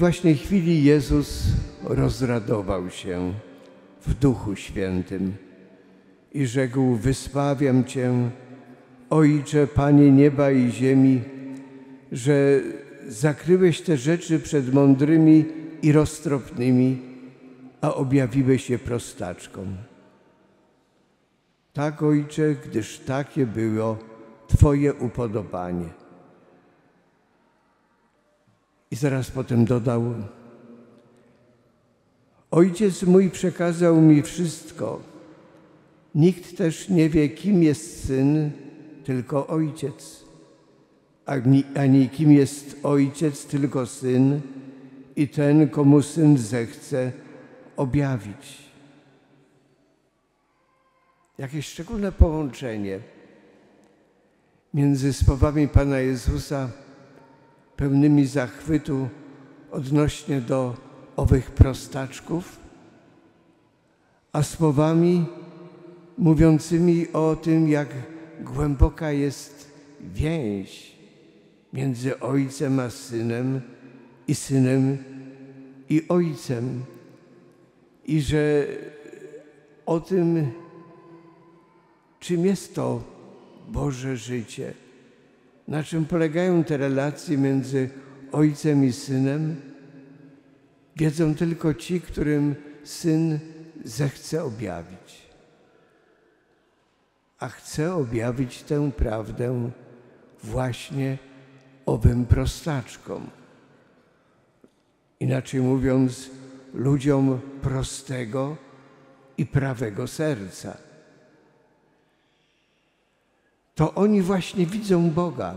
właśnie chwili Jezus rozradował się w Duchu Świętym i rzekł: wysławiam Cię, Ojcze, Panie nieba i ziemi, że zakryłeś te rzeczy przed mądrymi i roztropnymi, a objawiłeś je prostaczkom. Tak, Ojcze, gdyż takie było Twoje upodobanie. I zaraz potem dodał: Ojciec mój przekazał mi wszystko. Nikt też nie wie, kim jest Syn, tylko Ojciec, ani kim jest Ojciec, tylko Syn i ten, komu Syn zechce objawić. Jakieś szczególne połączenie między słowami Pana Jezusa, pełnymi zachwytu odnośnie do owych prostaczków, a słowami mówiącymi o tym, jak głęboka jest więź między Ojcem a Synem i Ojcem. I że o tym, czym jest to Boże życie, na czym polegają te relacje między Ojcem i Synem, wiedzą tylko ci, którym Syn zechce objawić. A chce objawić tę prawdę właśnie owym prostaczkom. Inaczej mówiąc, ludziom prostego i prawego serca. To oni właśnie widzą Boga.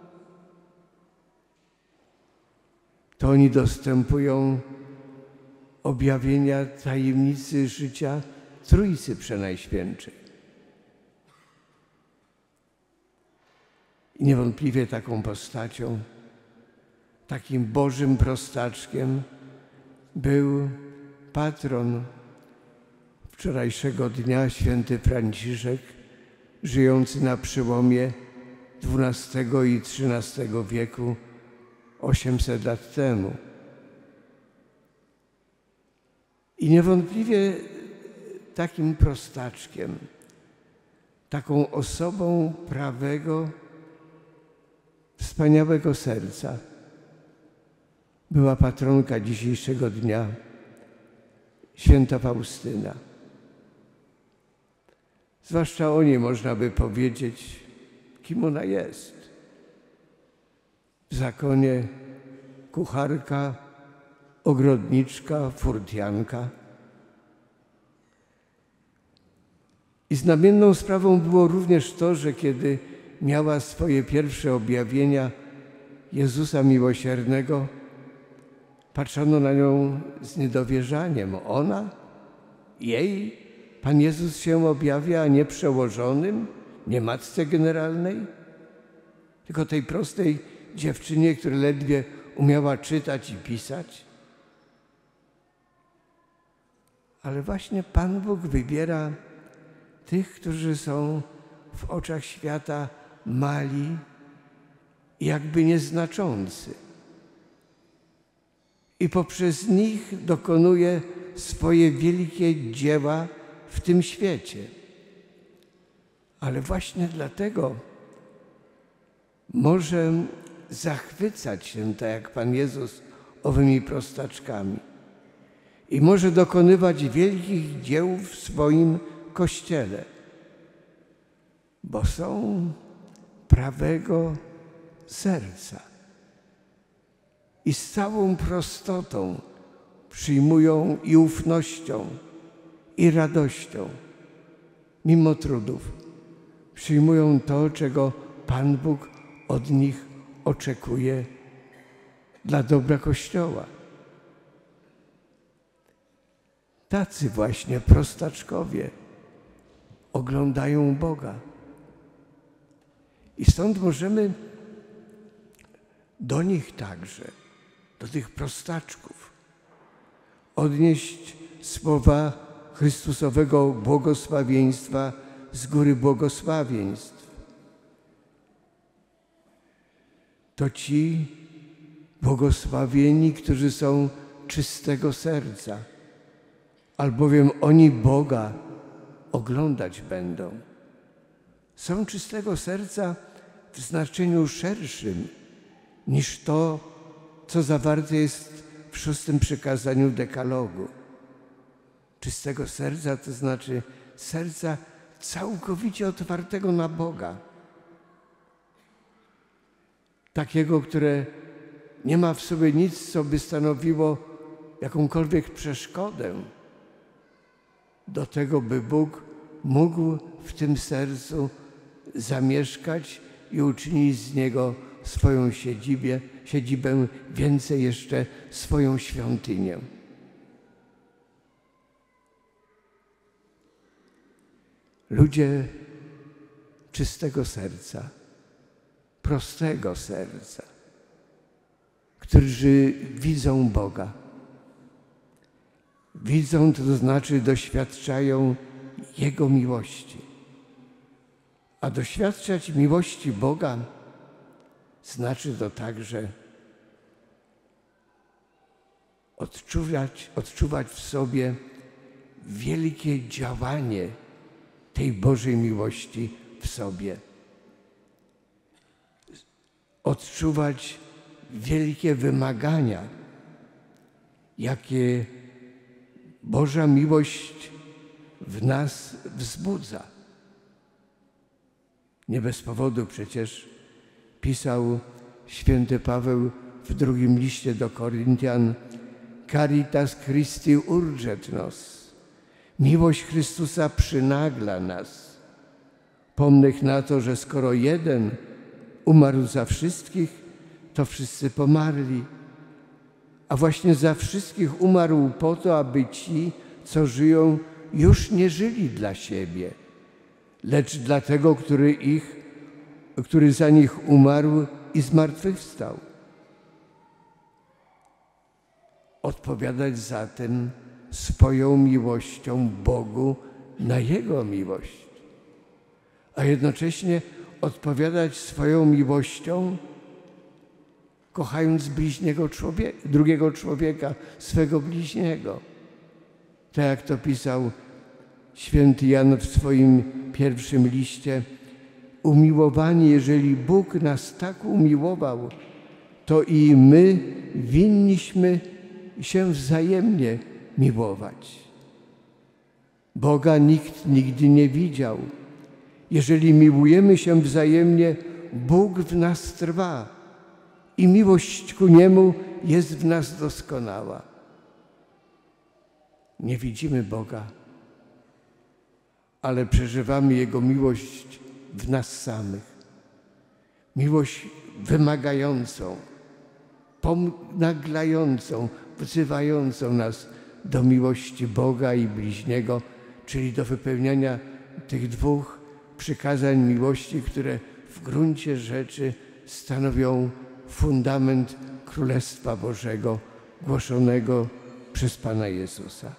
To oni dostępują objawienia tajemnicy życia Trójcy Przenajświętszej. I niewątpliwie taką postacią, takim Bożym prostaczkiem był patron wczorajszego dnia, święty Franciszek, żyjący na przełomie XII i XIII wieku, 800 lat temu. I niewątpliwie takim prostaczkiem, taką osobą prawego, wspaniałego serca była patronka dzisiejszego dnia, święta Faustyna. Zwłaszcza o niej można by powiedzieć, kim ona jest. W zakonie kucharka, ogrodniczka, furtianka. I znamienną sprawą było również to, że kiedy miała swoje pierwsze objawienia Jezusa Miłosiernego, patrzono na nią z niedowierzaniem. Ona? Jej? Pan Jezus się objawia, a nie przełożonym, nie matce generalnej, tylko tej prostej dziewczynie, która ledwie umiała czytać i pisać. Ale właśnie Pan Bóg wybiera tych, którzy są w oczach świata mali i jakby nieznaczący. I poprzez nich dokonuje swoje wielkie dzieła w tym świecie. Ale właśnie dlatego może zachwycać się, tak jak Pan Jezus, owymi prostaczkami. I może dokonywać wielkich dzieł w swoim Kościele, bo są prawego serca i z całą prostotą przyjmują i ufnością, i radością, mimo trudów, przyjmują to, czego Pan Bóg od nich oczekuje dla dobra Kościoła. Tacy właśnie prostaczkowie oglądają Boga. I stąd możemy do nich także, do tych prostaczków, odnieść słowa Chrystusowego błogosławieństwa z góry błogosławieństw. To ci, Błogosławieni, którzy są czystego serca, albowiem oni Boga oglądać będą. Są czystego serca w znaczeniu szerszym niż to, co zawarte jest w 6. przykazaniu Dekalogu. Czystego serca to znaczy serca całkowicie otwartego na Boga. Takiego, które nie ma w sobie nic, co by stanowiło jakąkolwiek przeszkodę do tego, by Bóg mógł w tym sercu zamieszkać i uczynić z niego swoją siedzibę, więcej jeszcze swoją świątynię. Ludzie czystego serca, prostego serca, którzy widzą Boga. Widzą, to znaczy doświadczają Jego miłości. A doświadczać miłości Boga znaczy to także odczuwać w sobie wielkie działanie tej Bożej miłości w sobie. Odczuwać wielkie wymagania, jakie Boża miłość w nas wzbudza. Nie bez powodu przecież pisał święty Paweł w 2. liście do Koryntian: Caritas Christi urget nos. Miłość Chrystusa przynagla nas. Pomnych na to, że skoro jeden umarł za wszystkich, to wszyscy pomarli. A właśnie za wszystkich umarł po to, aby ci, co żyją, już nie żyli dla siebie, lecz dla tego, który za nich umarł i zmartwychwstał. Odpowiadać zatem swoją miłością Bogu na Jego miłość, a jednocześnie odpowiadać swoją miłością, kochając drugiego człowieka, swego bliźniego. Tak jak to pisał święty Jan w swoim 1. liście: umiłowani, jeżeli Bóg nas tak umiłował, to i my winniśmy się wzajemnie miłować. Boga nikt nigdy nie widział. Jeżeli miłujemy się wzajemnie, Bóg w nas trwa i miłość ku Niemu jest w nas doskonała. Nie widzimy Boga, ale przeżywamy Jego miłość w nas samych. Miłość wymagającą, ponaglającą, wzywającą nas do miłości Boga i bliźniego, czyli do wypełniania tych 2 przykazań miłości, które w gruncie rzeczy stanowią fundament Królestwa Bożego głoszonego przez Pana Jezusa.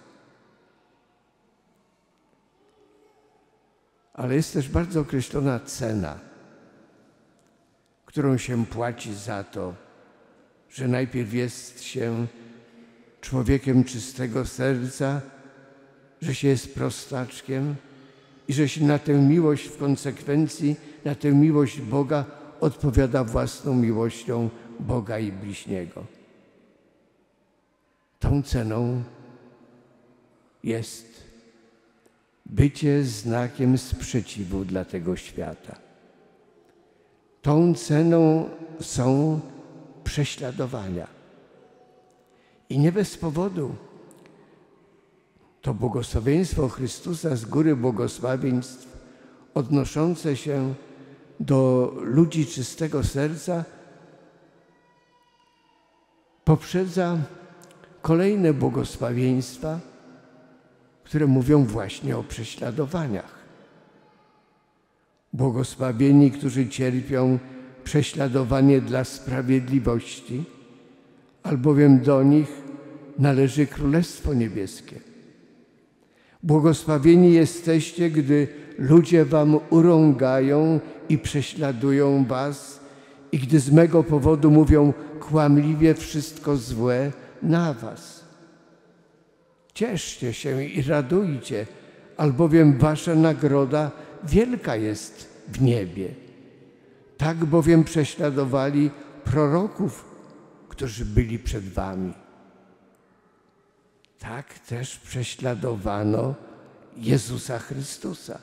Ale jest też bardzo określona cena, którą się płaci za to, że najpierw jest się człowiekiem czystego serca, że się jest prostaczkiem i że się na tę miłość w konsekwencji, na tę miłość Boga odpowiada własną miłością Boga i bliźniego. Tą ceną jest bycie znakiem sprzeciwu dla tego świata. Tą ceną są prześladowania. I nie bez powodu to błogosławieństwo Chrystusa z góry błogosławieństw odnoszące się do ludzi czystego serca poprzedza kolejne błogosławieństwa, które mówią właśnie o prześladowaniach. Błogosławieni, którzy cierpią prześladowanie dla sprawiedliwości, albowiem do nich należy Królestwo Niebieskie. Błogosławieni jesteście, gdy ludzie wam urągają i prześladują was i gdy z mego powodu mówią kłamliwie wszystko złe na was. Cieszcie się i radujcie, albowiem wasza nagroda wielka jest w niebie. Tak bowiem prześladowali proroków, którzy byli przed wami. Tak też prześladowano Jezusa Chrystusa.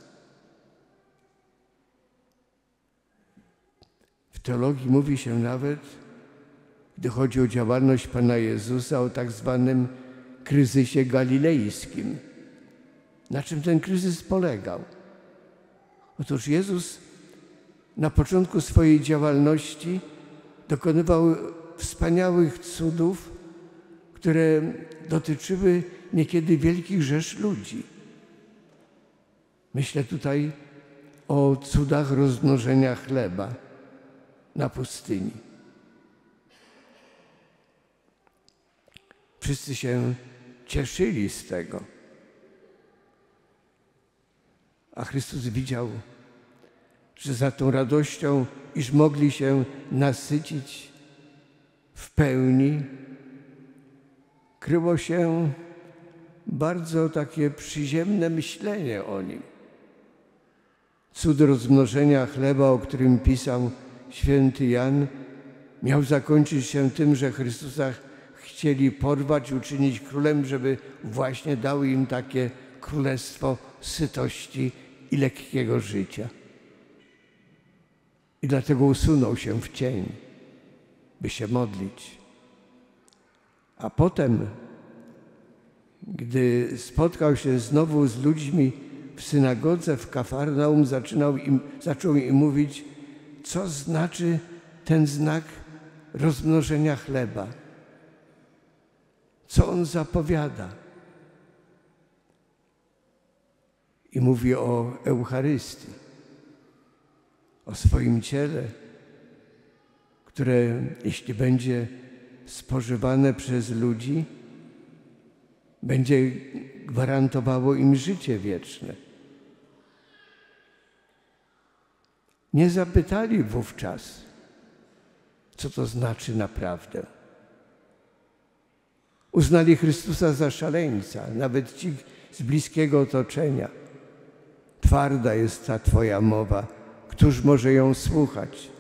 W teologii mówi się nawet, gdy chodzi o działalność Pana Jezusa, o tak zwanym kryzysie galilejskim. Na czym ten kryzys polegał? Otóż Jezus na początku swojej działalności dokonywał wspaniałych cudów, które dotyczyły niekiedy wielkich rzesz ludzi. Myślę tutaj o cudach rozmnożenia chleba na pustyni. Wszyscy się cieszyli z tego. A Chrystus widział, że za tą radością, iż mogli się nasycić w pełni, kryło się bardzo takie przyziemne myślenie o Nim. Cud rozmnożenia chleba, o którym pisał święty Jan, miał zakończyć się tym, że Chrystusa chcieli porwać, uczynić królem, żeby właśnie dał im takie królestwo sytości i lekkiego życia. I dlatego usunął się w cień, by się modlić. A potem, gdy spotkał się znowu z ludźmi w synagodze w Kafarnaum, zaczął im mówić, co znaczy ten znak rozmnożenia chleba. Co on zapowiada? I mówi o Eucharystii, o swoim ciele, które jeśli będzie spożywane przez ludzi, będzie gwarantowało im życie wieczne. Nie zapytali wówczas, co to znaczy naprawdę. Uznali Chrystusa za szaleńca, nawet ci z bliskiego otoczenia. Twarda jest ta Twoja mowa, któż może ją słuchać?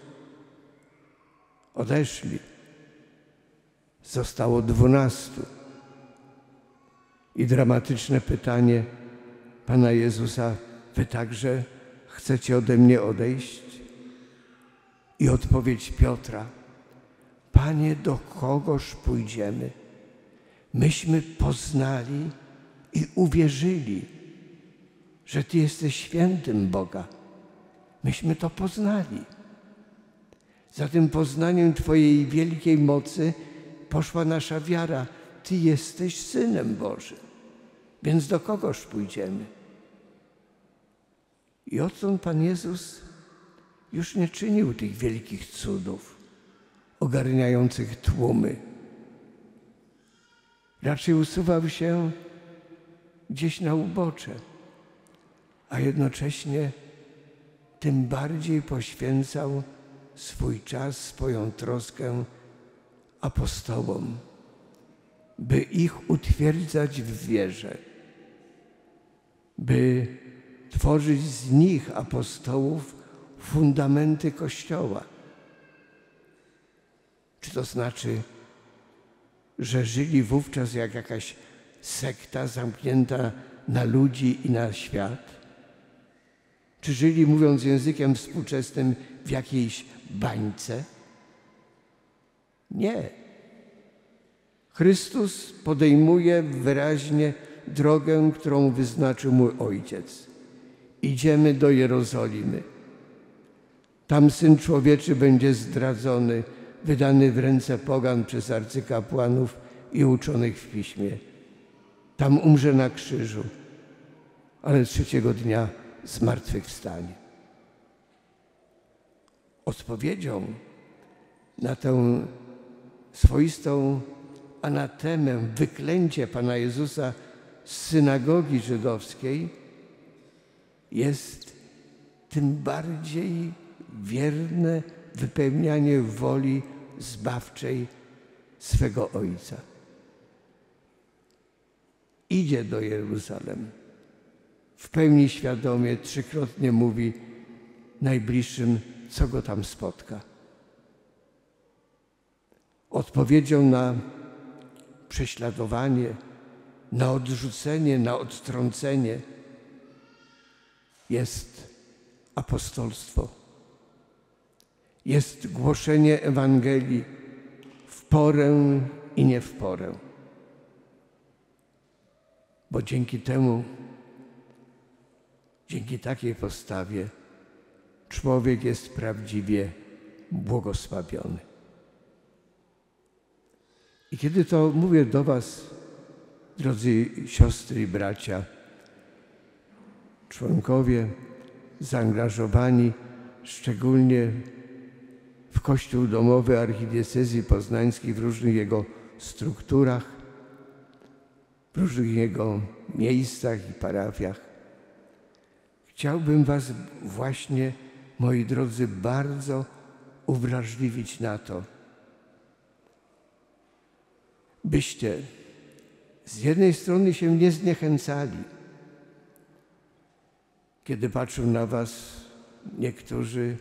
Odeszli. Zostało 12. I dramatyczne pytanie Pana Jezusa, wy także chcecie ode mnie odejść? I odpowiedź Piotra, Panie, do kogoż pójdziemy? Myśmy poznali i uwierzyli, że Ty jesteś świętym Boga. Myśmy to poznali. Za tym poznaniem Twojej wielkiej mocy poszła nasza wiara. Ty jesteś Synem Bożym, więc do kogoż pójdziemy? I odtąd Pan Jezus już nie czynił tych wielkich cudów ogarniających tłumy. Raczej usuwał się gdzieś na ubocze, a jednocześnie tym bardziej poświęcał swój czas, swoją troskę apostołom, by ich utwierdzać w wierze, by tworzyć z nich, apostołów, fundamenty Kościoła. Czy to znaczy, że żyli wówczas jak jakaś sekta zamknięta na ludzi i na świat? Czy żyli, mówiąc językiem współczesnym, w jakiejś bańce? Nie. Chrystus podejmuje wyraźnie drogę, którą wyznaczył mój Ojciec. Idziemy do Jerozolimy. Tam Syn Człowieczy będzie zdradzony, wydany w ręce pogan przez arcykapłanów i uczonych w Piśmie. Tam umrze na krzyżu, ale 3. dnia zmartwychwstanie. Odpowiedzią na tę swoistą anatemę, wyklęcie Pana Jezusa z synagogi żydowskiej jest tym bardziej wierne wypełnianie woli zbawczej swego Ojca. Idzie do Jeruzalem. W pełni świadomie trzykrotnie mówi najbliższym, co go tam spotka. Odpowiedzią na prześladowanie, na odrzucenie, na odtrącenie jest apostolstwo. Jest głoszenie Ewangelii w porę i nie w porę. Bo dzięki temu, dzięki takiej postawie człowiek jest prawdziwie błogosławiony. I kiedy to mówię do was, drodzy siostry i bracia, członkowie zaangażowani szczególnie w Kościół domowy Archidiecezji Poznańskiej, w różnych jego strukturach, w różnych jego miejscach i parafiach, chciałbym was właśnie, moi drodzy, bardzo uwrażliwić na to, byście z jednej strony się nie zniechęcali, kiedy patrzą na was niektórzy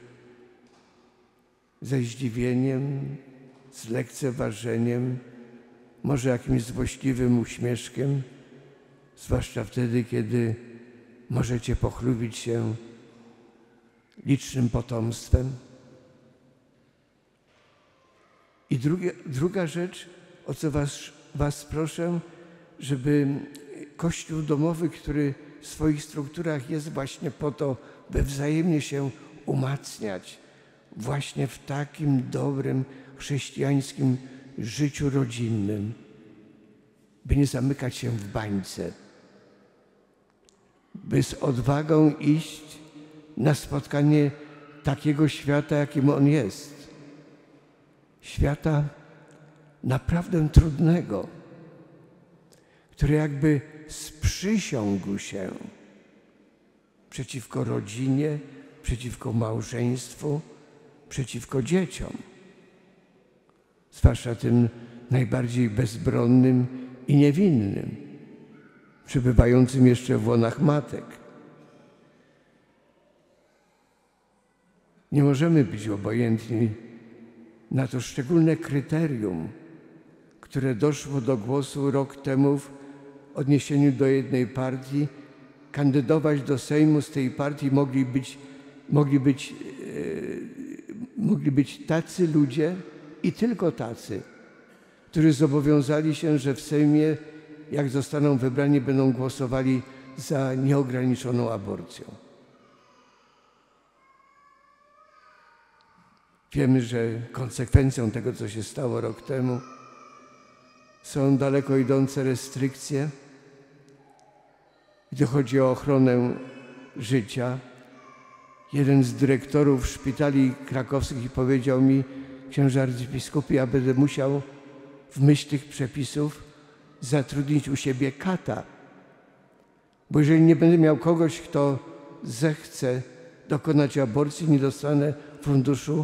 ze zdziwieniem, z lekceważeniem, może jakimś złośliwym uśmieszkiem, zwłaszcza wtedy, kiedy możecie pochlubić się licznym potomstwem. I druga rzecz, o co was proszę, żeby Kościół domowy, który w swoich strukturach jest właśnie po to, by wzajemnie się umacniać właśnie w takim dobrym chrześcijańskim życiu rodzinnym, by nie zamykać się w bańce, by z odwagą iść na spotkanie takiego świata, jakim on jest. Świata naprawdę trudnego, który jakby sprzysiągł się przeciwko rodzinie, przeciwko małżeństwu, przeciwko dzieciom, zwłaszcza tym najbardziej bezbronnym i niewinnym, przebywającym jeszcze w łonach matek. Nie możemy być obojętni na to szczególne kryterium, które doszło do głosu rok temu w odniesieniu do jednej partii. Kandydować do Sejmu z tej partii mogli być tacy ludzie i tylko tacy, którzy zobowiązali się, że w Sejmie, jak zostaną wybrani, będą głosowali za nieograniczoną aborcją. Wiemy, że konsekwencją tego, co się stało rok temu, są daleko idące restrykcje, gdy chodzi o ochronę życia. Jeden z dyrektorów szpitali krakowskich powiedział mi: księże arcybiskupie, ja będę musiał w myśl tych przepisów zatrudnić u siebie kata, bo jeżeli nie będę miał kogoś, kto zechce dokonać aborcji, nie dostanę funduszu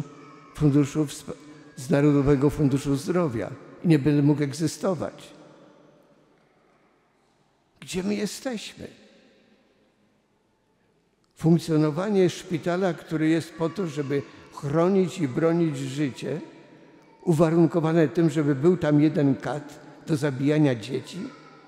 z Narodowego Funduszu Zdrowia i nie będę mógł egzystować. Gdzie my jesteśmy? Funkcjonowanie szpitala, który jest po to, żeby chronić i bronić życie, uwarunkowane tym, żeby był tam jeden kat do zabijania dzieci?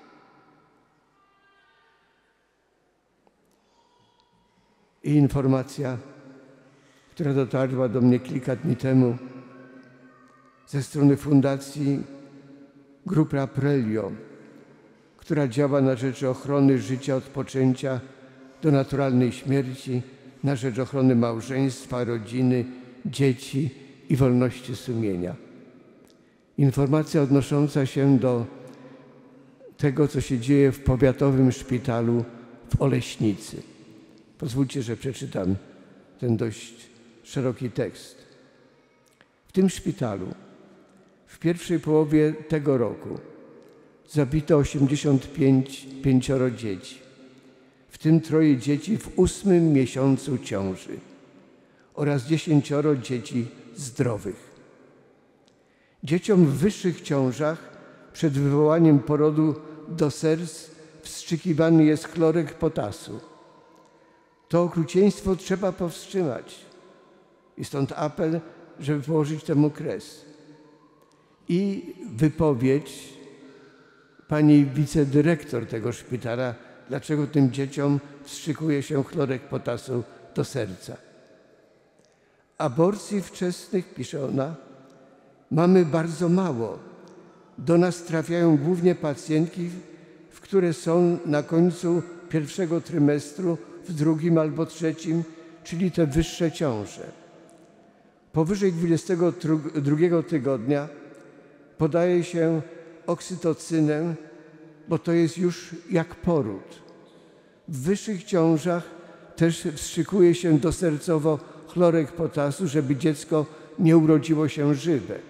I informacja, która dotarła do mnie kilka dni temu ze strony Fundacji Grupy Aprelio, która działa na rzecz ochrony życia od poczęcia do naturalnej śmierci, na rzecz ochrony małżeństwa, rodziny, dzieci i wolności sumienia. Informacja odnosząca się do tego, co się dzieje w powiatowym szpitalu w Oleśnicy. Pozwólcie, że przeczytam ten dość szeroki tekst. W tym szpitalu w pierwszej połowie tego roku zabito 85 dzieci, w tym 3 dzieci w 8. miesiącu ciąży. oraz 10 dzieci zdrowych. Dzieciom w wyższych ciążach przed wywołaniem porodu do serc wstrzykiwany jest chlorek potasu. To okrucieństwo trzeba powstrzymać i stąd apel, żeby położyć temu kres. I wypowiedź pani wicedyrektor tego szpitala, dlaczego tym dzieciom wstrzykuje się chlorek potasu do serca. Aborcji wczesnych, pisze ona, mamy bardzo mało. Do nas trafiają głównie pacjentki, które są na końcu pierwszego trymestru, w drugim albo trzecim, czyli te wyższe ciąże. Powyżej 22 tygodnia podaje się oksytocynę, bo to jest już jak poród. W wyższych ciążach też wstrzykuje się dosercowo chlorek potasu, żeby dziecko nie urodziło się żywe.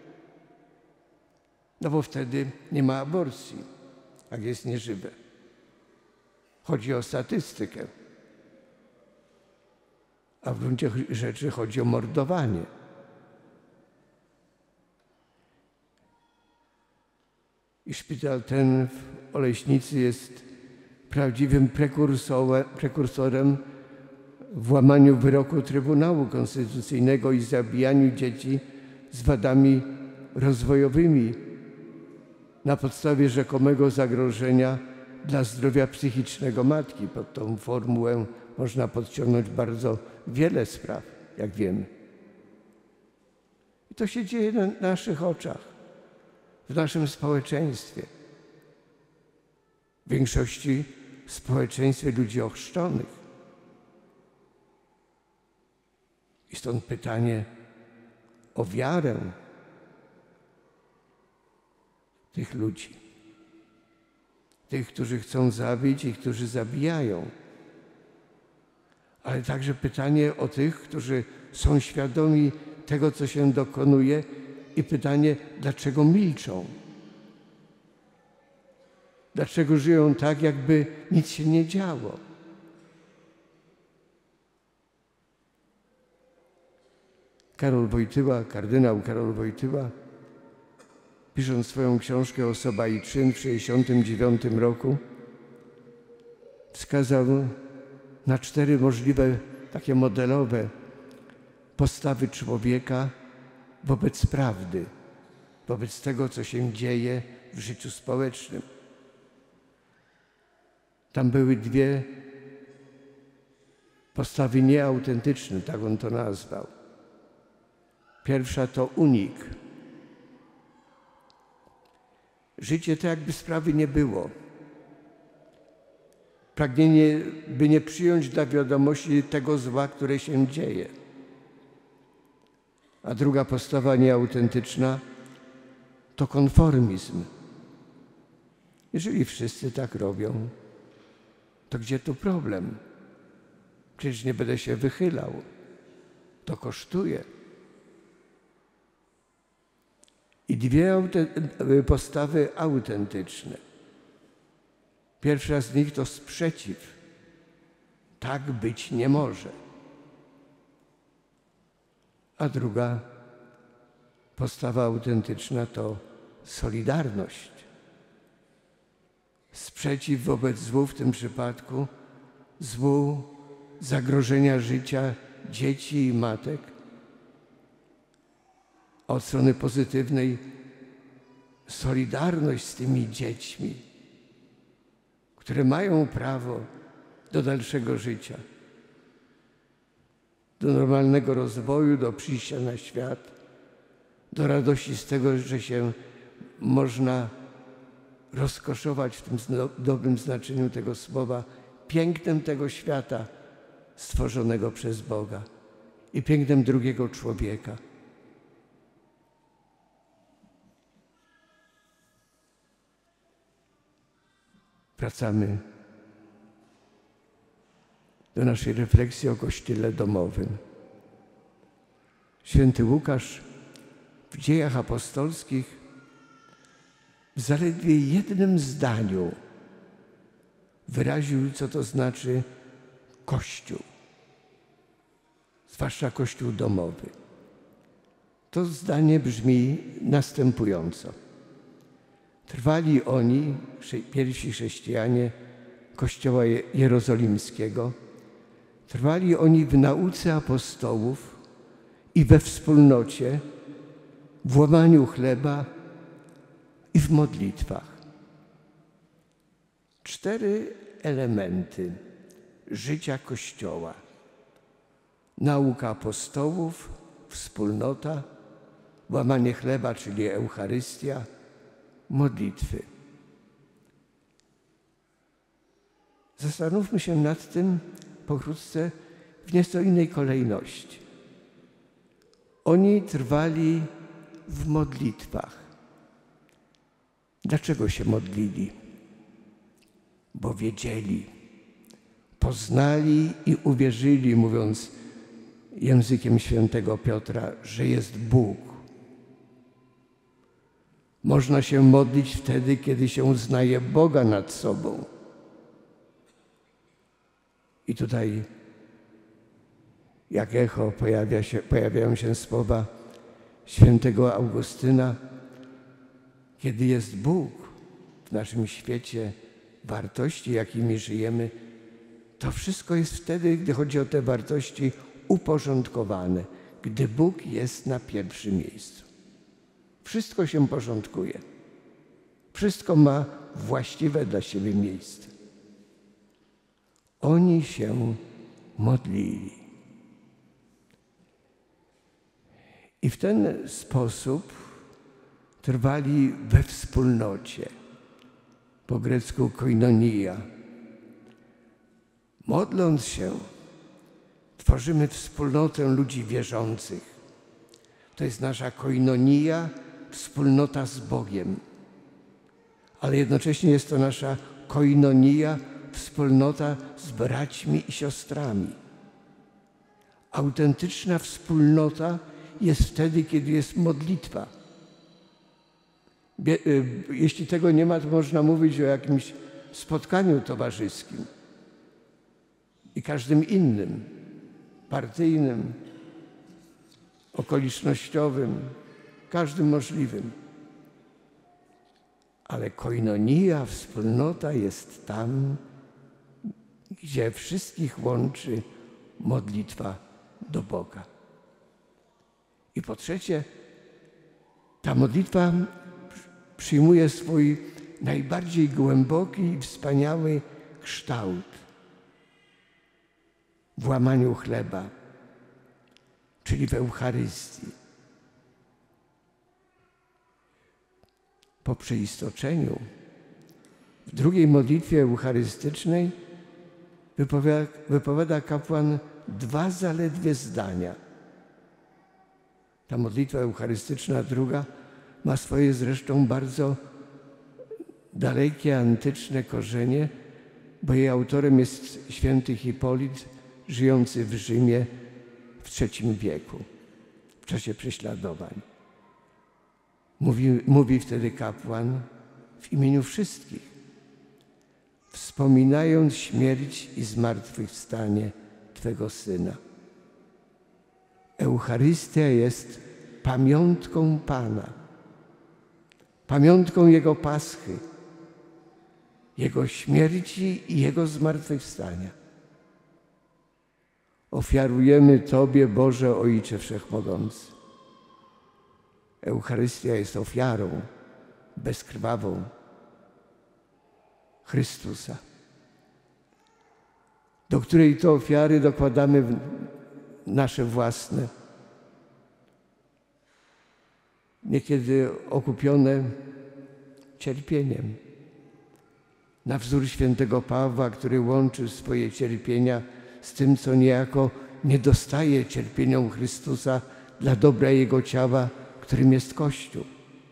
No bo wtedy nie ma aborcji, jak jest nieżywe. Chodzi o statystykę. A w gruncie rzeczy chodzi o mordowanie. I szpital ten w Oleśnicy jest prawdziwym prekursorem w łamaniu wyroku Trybunału Konstytucyjnego i zabijaniu dzieci z wadami rozwojowymi na podstawie rzekomego zagrożenia dla zdrowia psychicznego matki. Pod tą formułę można podciągnąć bardzo wiele spraw, jak wiemy. I to się dzieje na naszych oczach, w naszym społeczeństwie. W większości w społeczeństwie ludzi ochrzczonych. I stąd pytanie o wiarę tych ludzi. Tych, którzy chcą zabić i którzy zabijają. Ale także pytanie o tych, którzy są świadomi tego, co się dokonuje i pytanie, dlaczego milczą? Dlaczego żyją tak, jakby nic się nie działo? Kardynał Karol Wojtyła, pisząc swoją książkę Osoba i czyn w 1969 roku, wskazał na 4 możliwe, takie modelowe postawy człowieka wobec prawdy, wobec tego, co się dzieje w życiu społecznym. Tam były 2 postawy nieautentyczne, tak on to nazwał. Pierwsza to unik. Życie to jakby sprawy nie było. Pragnienie, by nie przyjąć dla wiadomości tego zła, które się dzieje. A druga postawa nieautentyczna to konformizm. Jeżeli wszyscy tak robią, to gdzie tu problem? Przecież nie będę się wychylał. To kosztuje. I 2 postawy autentyczne. Pierwsza z nich to sprzeciw. Tak być nie może. A druga postawa autentyczna to solidarność. Sprzeciw wobec złu, w tym przypadku złu zagrożenia życia dzieci i matek. A od strony pozytywnej solidarność z tymi dziećmi, które mają prawo do dalszego życia, do normalnego rozwoju, do przyjścia na świat, do radości z tego, że się można rozkoszować w tym dobrym znaczeniu tego słowa, pięknem tego świata stworzonego przez Boga i pięknem drugiego człowieka. Wracamy do naszej refleksji o Kościele domowym. Święty Łukasz w Dziejach Apostolskich w zaledwie jednym zdaniu wyraził, co to znaczy Kościół. zwłaszcza Kościół domowy. To zdanie brzmi następująco. Trwali oni, pierwsi chrześcijanie Kościoła Jerozolimskiego, trwali oni w nauce apostołów i we wspólnocie, w łamaniu chleba i w modlitwach. 4 elementy życia Kościoła. Nauka apostołów, wspólnota, łamanie chleba, czyli Eucharystia, modlitwy. Zastanówmy się nad tym pokrótce w nieco innej kolejności. Oni trwali w modlitwach. Dlaczego się modlili? Bo wiedzieli, poznali i uwierzyli, mówiąc językiem świętego Piotra, że jest Bóg. Można się modlić wtedy, kiedy się uznaje Boga nad sobą. I tutaj jak echo pojawiają się słowa świętego Augustyna, kiedy jest Bóg w naszym świecie wartości, jakimi żyjemy, to wszystko jest wtedy, gdy chodzi o te wartości, uporządkowane, gdy Bóg jest na pierwszym miejscu. Wszystko się porządkuje. Wszystko ma właściwe dla siebie miejsce. Oni się modlili. I w ten sposób trwali we wspólnocie, po grecku koinonia. Modląc się, tworzymy wspólnotę ludzi wierzących. To jest nasza koinonia, wspólnota z Bogiem. Ale jednocześnie jest to nasza koinonia, wspólnota z braćmi i siostrami. Autentyczna wspólnota jest wtedy, kiedy jest modlitwa. Jeśli tego nie ma, to można mówić o jakimś spotkaniu towarzyskim i każdym innym, partyjnym, okolicznościowym, każdym możliwym. Ale koinonia, wspólnota jest tam, gdzie wszystkich łączy modlitwa do Boga. I po trzecie, ta modlitwa przyjmuje swój najbardziej głęboki i wspaniały kształt w łamaniu chleba, czyli w Eucharystii. Po przeistoczeniu w drugiej modlitwie eucharystycznej wypowiada kapłan 2 zaledwie zdania. Ta modlitwa eucharystyczna druga ma swoje zresztą bardzo dalekie, antyczne korzenie, bo jej autorem jest święty Hipolit, żyjący w Rzymie w III wieku, w czasie prześladowań. Mówi wtedy kapłan w imieniu wszystkich, wspominając śmierć i zmartwychwstanie Twego Syna. Eucharystia jest pamiątką Pana, pamiątką Jego Paschy, Jego śmierci i Jego zmartwychwstania. Ofiarujemy Tobie, Boże Ojcze Wszechmogący. Eucharystia jest ofiarą bezkrwawą Chrystusa, do której to ofiary dokładamy nasze własne, niekiedy okupione cierpieniem. Na wzór świętego Pawła, który łączy swoje cierpienia z tym, co niejako nie dostaje cierpieniom Chrystusa dla dobra Jego ciała, którym jest Kościół.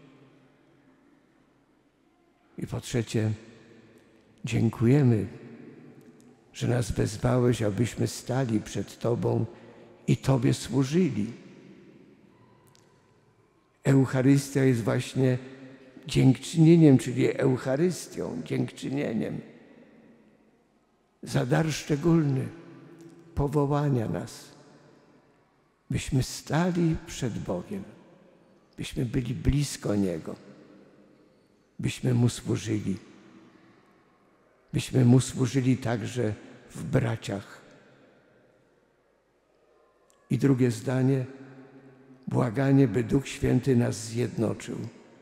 I po trzecie, dziękujemy, że nas wezwałeś, abyśmy stali przed Tobą i Tobie służyli. Eucharystia jest właśnie dziękczynieniem, czyli Eucharystią, dziękczynieniem za dar szczególny powołania nas byśmy stali przed Bogiem, byśmy byli blisko Niego, byśmy Mu służyli. Byśmy Mu służyli także w braciach. I drugie zdanie, błaganie, by Duch Święty nas zjednoczył,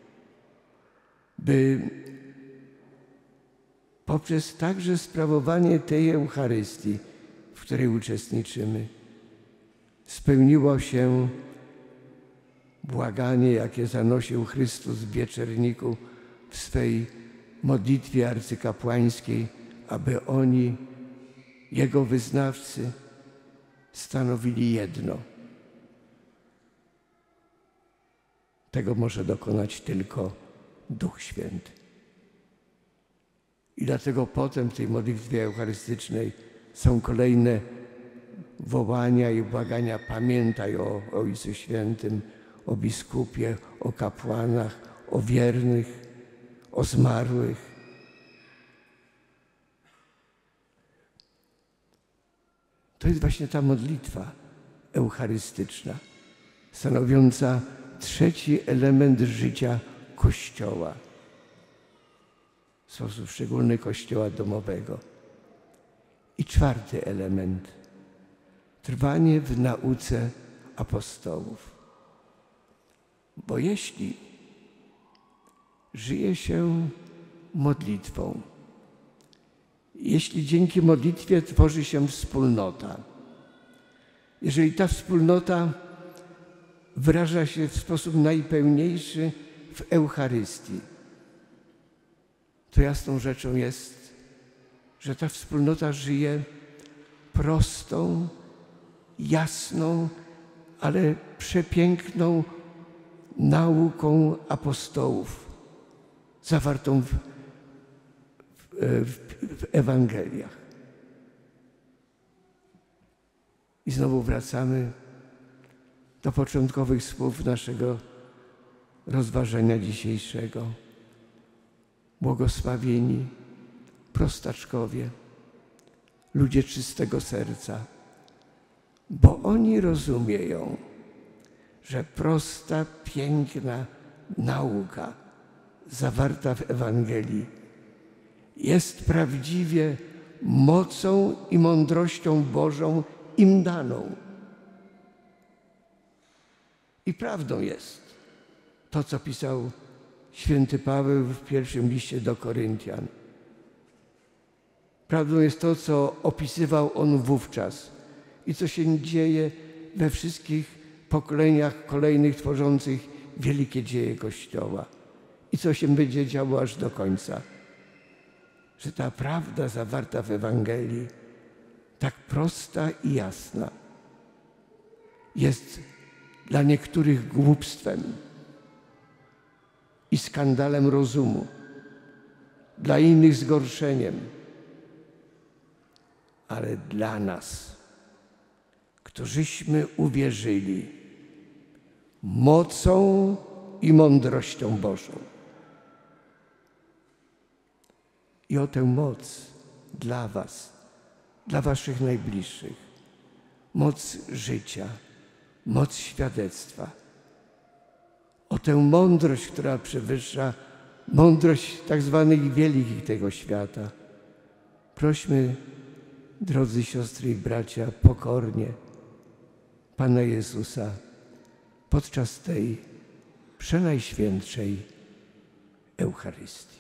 by poprzez także sprawowanie tej Eucharystii, w której uczestniczymy, spełniło się błaganie, jakie zanosił Chrystus w Wieczerniku w swej modlitwie arcykapłańskiej, aby oni, Jego wyznawcy, stanowili jedno. Tego może dokonać tylko Duch Święty. I dlatego potem w tej modlitwie eucharystycznej są kolejne wołania i błagania. Pamiętaj o Ojcu Świętym, o biskupie, o kapłanach, o wiernych, o zmarłych. To jest właśnie ta modlitwa eucharystyczna, stanowiąca trzeci element życia Kościoła, w sposób szczególny Kościoła domowego. I czwarty element, trwanie w nauce apostołów. Bo jeśli żyje się modlitwą, jeśli dzięki modlitwie tworzy się wspólnota, jeżeli ta wspólnota wyraża się w sposób najpełniejszy w Eucharystii, to jasną rzeczą jest, że ta wspólnota żyje prostą, jasną, ale przepiękną nauką apostołów, zawartą w Ewangeliach. I znowu wracamy do początkowych słów naszego rozważania dzisiejszego. Błogosławieni prostaczkowie, ludzie czystego serca, bo oni rozumieją, że prosta, piękna nauka zawarta w Ewangelii jest prawdziwie mocą i mądrością Bożą im daną. I prawdą jest to, co pisał święty Paweł w pierwszym liście do Koryntian. Prawdą jest to, co opisywał on wówczas i co się dzieje we wszystkich pokoleniach kolejnych tworzących wielkie dzieje Kościoła i co się będzie działo aż do końca. Że ta prawda zawarta w Ewangelii, tak prosta i jasna, jest dla niektórych głupstwem i skandalem rozumu, dla innych zgorszeniem, ale dla nas, którzyśmy uwierzyli, mocą i mądrością Bożą. I o tę moc dla was, dla waszych najbliższych, moc życia, moc świadectwa, o tę mądrość, która przewyższa mądrość tak zwanych wielkich tego świata. Prośmy, drodzy siostry i bracia, pokornie Pana Jezusa podczas tej przenajświętszej Eucharystii.